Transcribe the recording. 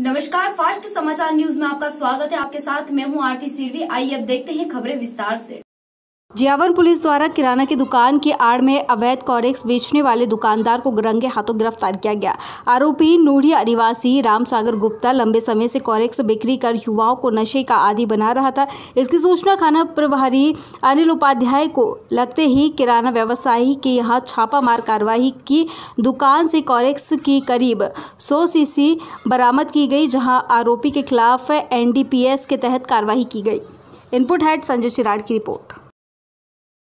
नमस्कार, फास्ट समाचार न्यूज में आपका स्वागत है। आपके साथ मैं हूं आरती सिरवी। आइए अब देखते हैं खबरें विस्तार से। जियावर पुलिस द्वारा किराना की दुकान की आड़ में अवैध कॉरेक्स बेचने वाले दुकानदार को रंगे हाथों गिरफ्तार किया गया। आरोपी नूढ़िया निवासी रामसागर गुप्ता लंबे समय से कॉरेक्स बिक्री कर युवाओं को नशे का आदी बना रहा था। इसकी सूचना थाना प्रभारी अनिल उपाध्याय को लगते ही किराना व्यवसायी के यहां छापामार कार्रवाई की। दुकान से कॉरेक्स की करीब 100 सीसी बरामद की गई, जहां आरोपी के खिलाफ NDPS के तहत कार्रवाई की गई। इनपुट हेड संजय चिराड़ की रिपोर्ट।